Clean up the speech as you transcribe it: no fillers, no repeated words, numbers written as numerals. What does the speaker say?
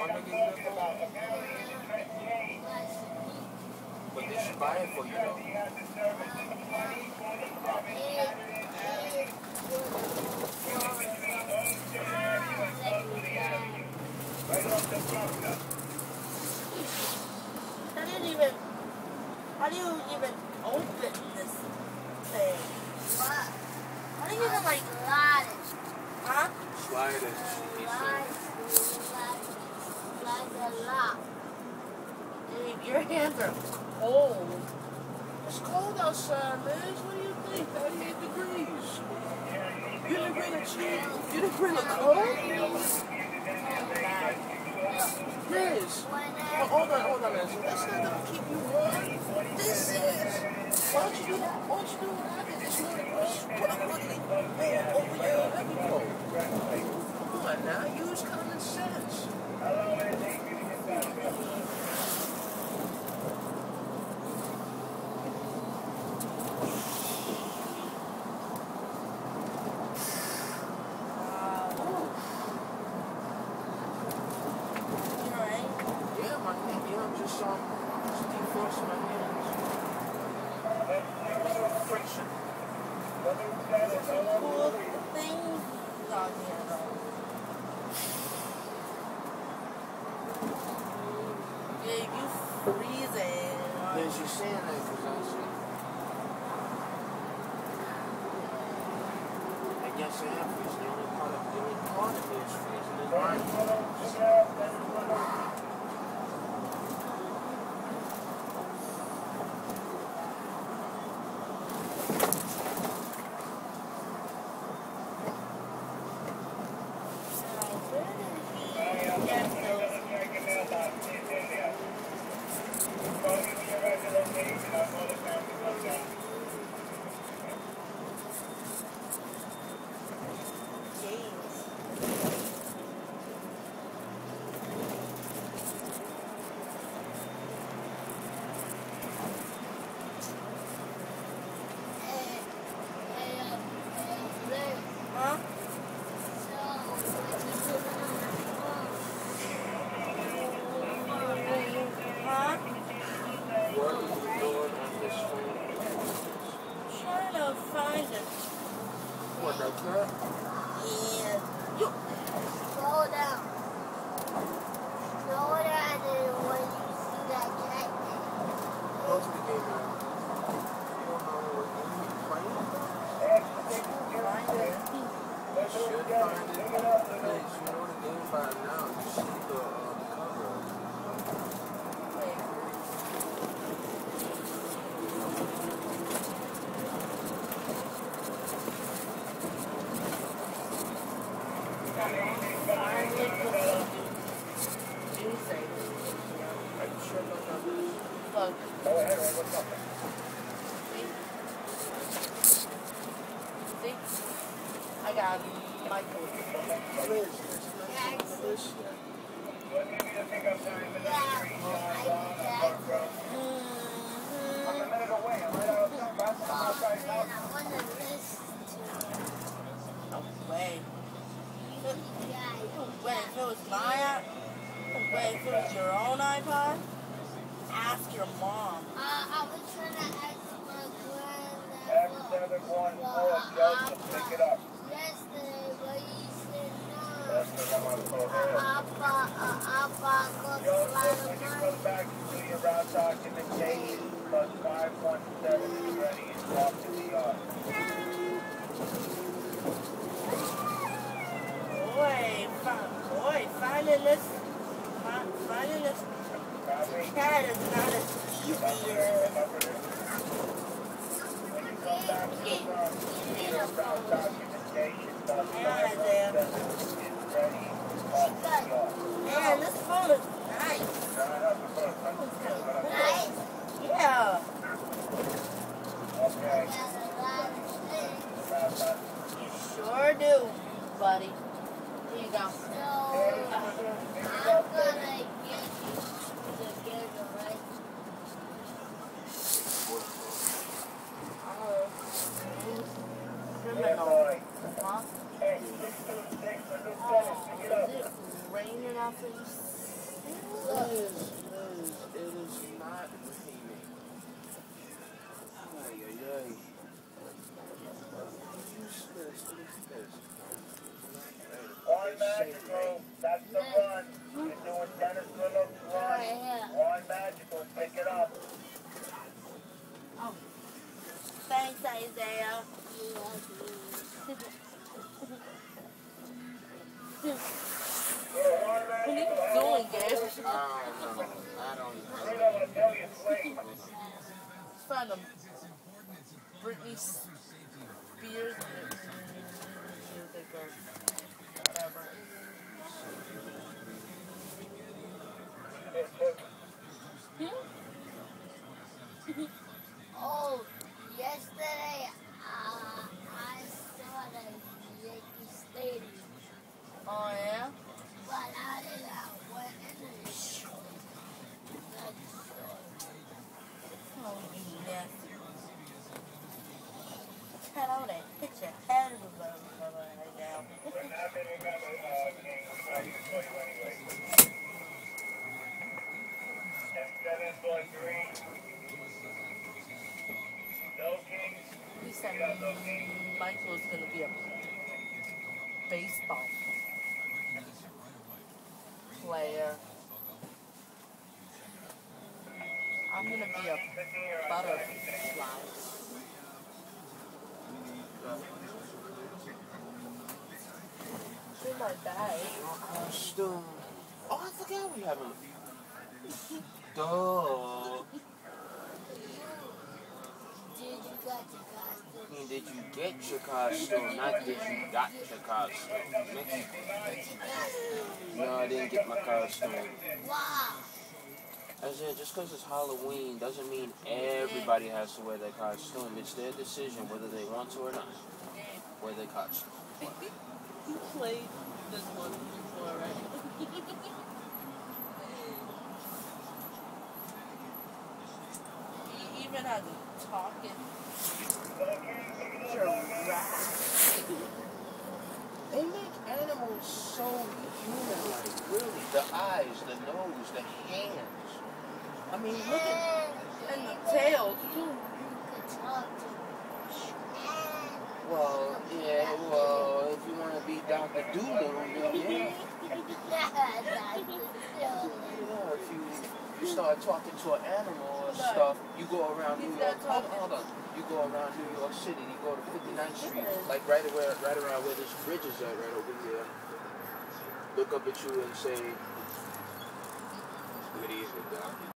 one nigga get a phone? But they should buy it for you though. How do you even open this thing? What? How do you even like slide it? Huh? Slide it. Slide the lock. Your hands are cold. It's cold outside, Liz. What do you think? 38 degrees. You didn't bring a chair? You didn't bring a coat? Liz. Oh, hold on, Liz. That's not gonna keep you warm. This is. Why don't you do that? Why don't you do what I did this morning? Just put a hoodie over your heavy coat. Come on now, use common sense. You're saying that because I see. I guess I am freezing. The only part of me is freezing is mine. Man, this phone is nice. Nice? Yeah. You sure do, buddy. Here you go. So, I'm gonna get you together, right? Criminal. Huh? Oh, is it raining out there? Isaiah. What are you doing, Gabe? I don't know. Find them. Britney Spears music or whatever. Oh, yesterday I saw the Yankee Stadium, Oh, yeah? but I went in the show. Oh, you nasty. Head over there. Hit your head with a right now. He said Michael's going to be a baseball player. I'm going to be a butterfly. In my bag. Costume. Oh, I forgot we have a... Duh. Did I mean, did you got your costume? you get your costume? Not did you got your costume. No, I didn't get my costume. Wow. I said, just because it's Halloween doesn't mean everybody has to wear their costume. It's their decision whether they want to or not. Wear their costume. You played this one before, right? You even had to talk it. They make animals so human-like, really. The eyes, the nose, the hands. I mean, look at... And the tails, too. You could talk to Well, yeah, well, if you want to be Dr. Doolittle, then yeah. Yeah, if you start talking to an animal or stuff, you go around New York. Hold on. You go around New York City. You go to 59th Street, like right around where this bridge is at, right over here. Look up at you and say, "Good evening, Doc."